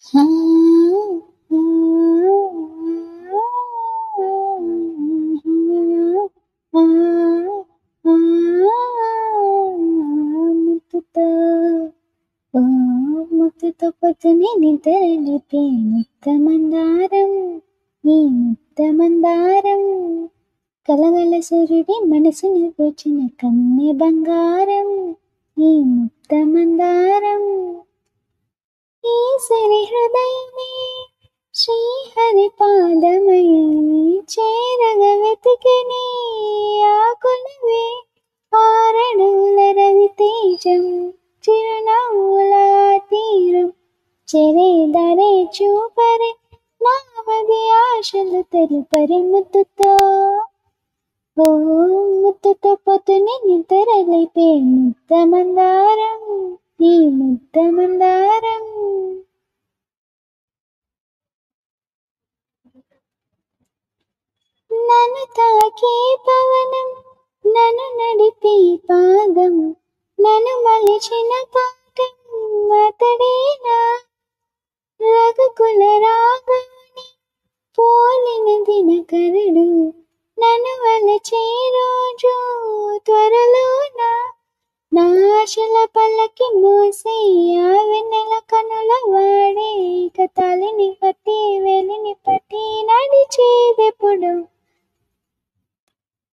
ఆ, ఆ, ఆ, ఆ, ముద్దుతో ఓ ముద్దుతో పొద్దునే నిద్రలేపే ముద్దమందారం ఈ ముద్దమందారం కలగల సూర్యుడి మనసుని దోచిన కన్నె బంగారం ఈ ముద్దమందారం ఈశ్వరి హృదయమే శ్రీహరి పాదమై చేరగ వెతికిని ఆకులవే ఆరణుల రవి తేజం చిరునవ్వుల తీరం చెరేదరే చూపరే నావది ఆశలు తెలుపరి ముద్దుతో ఓ ముద్దుతో పొద్దునే నిద్రలేపే ముద్దమందారం ఈ ముద్దమందారం నన్ను తాకే పవనం నన్ను నడిపే పాదం నన్ను మలిచిన పాఠం అతడేనా రఘుకుల రాగాని పోలిన దినకరుడు నన్ను వలచే రోజు త్వరలోనా నాశల పల్లకి మోసే ఆ వెన్నెల కనుల వాడే ఇక తలిని పట్టి వెలిని పట్టి నడిచేదెప్పుడు